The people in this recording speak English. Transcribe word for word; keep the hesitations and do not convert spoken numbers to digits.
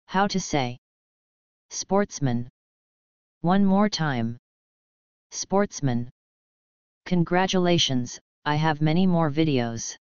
How to say sportsman. One more time. Sportsman. Congratulations, I have many more videos.